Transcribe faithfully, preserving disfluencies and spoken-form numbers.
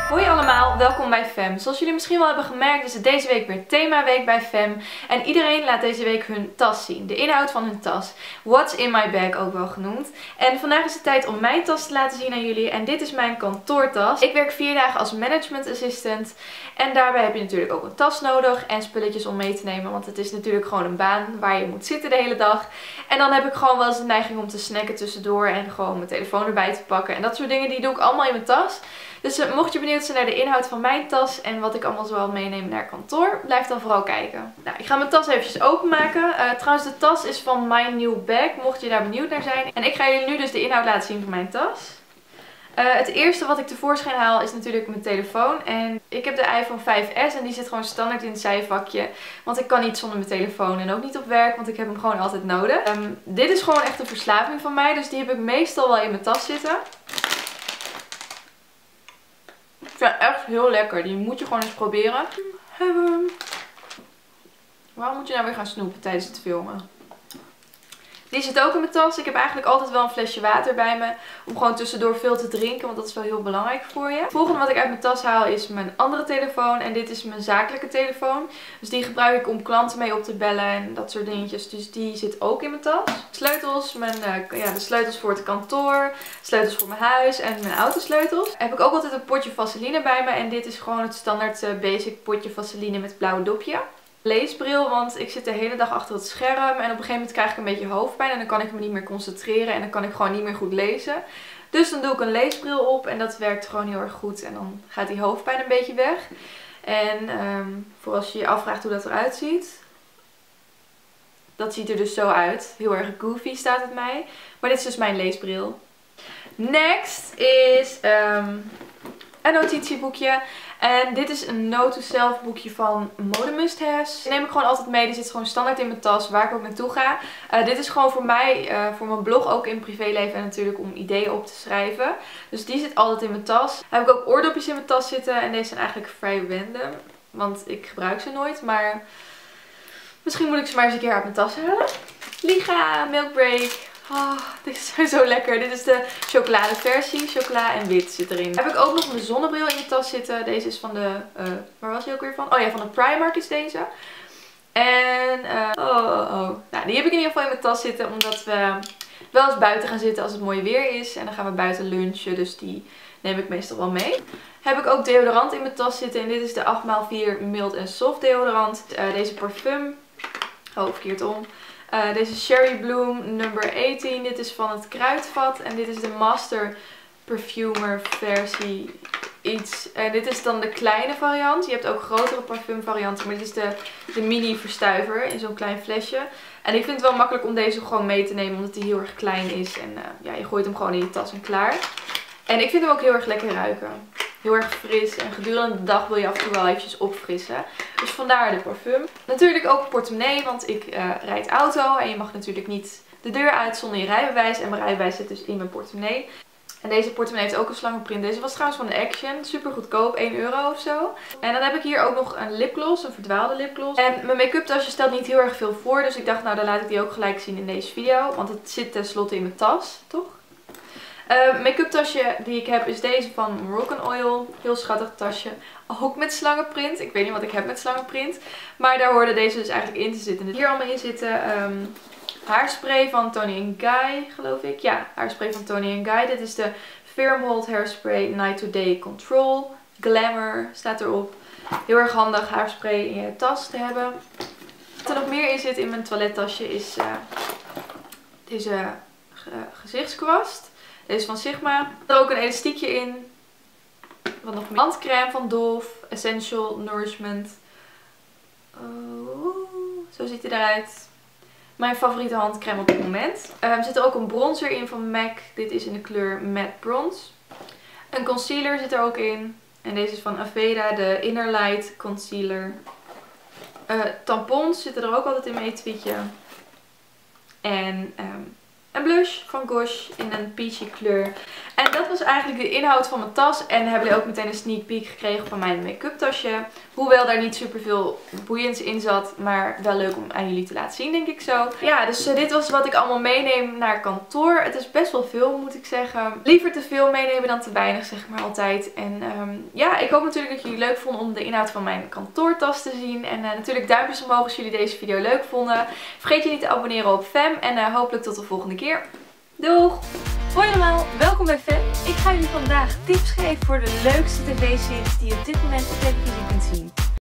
Hoi allemaal, welkom bij Fem. Zoals jullie misschien wel hebben gemerkt is het deze week weer themaweek bij Fem. En iedereen laat deze week hun tas zien. De inhoud van hun tas. What's in my bag ook wel genoemd. En vandaag is het tijd om mijn tas te laten zien aan jullie. En dit is mijn kantoortas. Ik werk vier dagen als management assistant. En daarbij heb je natuurlijk ook een tas nodig en spulletjes om mee te nemen. Want het is natuurlijk gewoon een baan waar je moet zitten de hele dag. En dan heb ik gewoon wel eens de neiging om te snacken tussendoor. En gewoon mijn telefoon erbij te pakken. En dat soort dingen die doe ik allemaal in mijn tas. Dus uh, mocht je benieuwd zijn naar de inhoud van mijn tas en wat ik allemaal zoal meeneem naar kantoor, blijf dan vooral kijken. Nou, ik ga mijn tas eventjes openmaken. Uh, trouwens, de tas is van My New Bag, mocht je daar benieuwd naar zijn. En ik ga jullie nu dus de inhoud laten zien van mijn tas. Uh, het eerste wat ik tevoorschijn haal is natuurlijk mijn telefoon. En ik heb de iPhone vijf S en die zit gewoon standaard in het zijvakje. Want ik kan niet zonder mijn telefoon en ook niet op werk, want ik heb hem gewoon altijd nodig. Um, dit is gewoon echt een verslaving van mij, dus die heb ik meestal wel in mijn tas zitten. Ik vind het echt heel lekker. Die moet je gewoon eens proberen. Waarom moet je nou weer gaan snoepen tijdens het filmen? Die zit ook in mijn tas. Ik heb eigenlijk altijd wel een flesje water bij me. Om gewoon tussendoor veel te drinken. Want dat is wel heel belangrijk voor je. Het volgende wat ik uit mijn tas haal is mijn andere telefoon. En dit is mijn zakelijke telefoon. Dus die gebruik ik om klanten mee op te bellen. En dat soort dingetjes. Dus die zit ook in mijn tas. Sleutels. Mijn, uh, ja, de sleutels voor het kantoor. Sleutels voor mijn huis. En mijn autosleutels. Heb ik ook altijd een potje vaseline bij me. En dit is gewoon het standaard uh, basic potje vaseline met blauw dopje. Leesbril, want ik zit de hele dag achter het scherm en op een gegeven moment krijg ik een beetje hoofdpijn en dan kan ik me niet meer concentreren en dan kan ik gewoon niet meer goed lezen. Dus dan doe ik een leesbril op en dat werkt gewoon heel erg goed en dan gaat die hoofdpijn een beetje weg. En um, voor als je je afvraagt hoe dat eruit ziet, dat ziet er dus zo uit. Heel erg goofy staat het mij, maar dit is dus mijn leesbril. Next is um, een notitieboekje. En dit is een note to self boekje van Mode Must Haves. Die neem ik gewoon altijd mee. Die zit gewoon standaard in mijn tas waar ik ook naartoe ga. Uh, dit is gewoon voor mij, uh, voor mijn blog ook in privéleven en natuurlijk om ideeën op te schrijven. Dus die zit altijd in mijn tas. Dan heb ik ook oordopjes in mijn tas zitten. En deze zijn eigenlijk vrij random. Want ik gebruik ze nooit. Maar misschien moet ik ze maar eens een keer uit mijn tas halen. Liga, Milk Break. Oh, dit is zo lekker. Dit is de chocoladeversie. Chocola en wit zit erin. Heb ik ook nog mijn zonnebril in de tas zitten. Deze is van de... Uh, waar was die ook weer van? Oh ja, van de Primark is deze. En... Uh, oh, oh, oh. Nou, die heb ik in ieder geval in mijn tas zitten. Omdat we wel eens buiten gaan zitten als het mooi weer is. En dan gaan we buiten lunchen. Dus die neem ik meestal wel mee. Heb ik ook deodorant in mijn tas zitten. En dit is de acht maal vier mild en soft deodorant. Uh, deze parfum. Oh, verkeerd om. Uh, deze Cherry Bloom number achttien. Dit is van het Kruidvat. En dit is de Master Perfumer versie iets. En dit is dan de kleine variant. Je hebt ook grotere parfumvarianten. Maar dit is de, de mini verstuiver in zo'n klein flesje. En ik vind het wel makkelijk om deze gewoon mee te nemen. Omdat die heel erg klein is. En uh, ja, je gooit hem gewoon in je tas en klaar. En ik vind hem ook heel erg lekker ruiken. Heel erg fris. En gedurende de dag wil je af en toe wel eventjes opfrissen. Dus vandaar de parfum. Natuurlijk ook een portemonnee. Want ik uh, rijd auto. En je mag natuurlijk niet de deur uit zonder je rijbewijs. En mijn rijbewijs zit dus in mijn portemonnee. En deze portemonnee heeft ook een slangenprint. Deze was trouwens van de Action. Super goedkoop. één euro of zo. En dan heb ik hier ook nog een lipgloss. Een verdwaalde lipgloss. En mijn make-up tasje stelt niet heel erg veel voor. Dus ik dacht nou dan laat ik die ook gelijk zien in deze video. Want het zit tenslotte in mijn tas. Toch? Uh, make-up tasje die ik heb is deze van Moroccan Oil. Heel schattig tasje. Ook met slangenprint. Ik weet niet wat ik heb met slangenprint. Maar daar hoorde deze dus eigenlijk in te zitten. Hier allemaal in zitten um, haarspray van Toni en Guy, geloof ik. Ja, haarspray van Toni en Guy. Dit is de Firm Hold Hairspray Night to Day Control. Glamour staat erop. Heel erg handig haarspray in je tas te hebben. Wat er nog meer in zit in mijn toilettasje is uh, deze uh, gezichtskwast. Deze van Sigma. Er ook een elastiekje in. Wat nog meer? Handcrème van Dove. Essential Nourishment. Oh, zo ziet hij eruit. Mijn favoriete handcrème op dit moment. Uh, er zit er ook een bronzer in van M A C. Dit is in de kleur Matte Bronze. Een concealer zit er ook in. En deze is van Aveda. De Inner Light Concealer. Uh, tampons zitten er ook altijd in mijn etuietje. En... Um, een blush van Gosh in een peachy kleur. En dat was eigenlijk de inhoud van mijn tas. En hebben jullie ook meteen een sneak peek gekregen van mijn make-up tasje. Hoewel daar niet super veel boeiends in zat. Maar wel leuk om aan jullie te laten zien, denk ik zo. Ja, dus uh, dit was wat ik allemaal meeneem naar kantoor. Het is best wel veel, moet ik zeggen. Liever te veel meenemen dan te weinig, zeg maar altijd. En um, ja, ik hoop natuurlijk dat jullie leuk vonden om de inhoud van mijn kantoortas te zien. En uh, natuurlijk duimpjes omhoog als jullie deze video leuk vonden. Vergeet je niet te abonneren op Fem. En uh, hopelijk tot de volgende keer. Doeg! Hoi allemaal, welkom bij Fem. Ik ga jullie vandaag tips geven voor de leukste tv-series die je op dit moment op televisie kunt zien.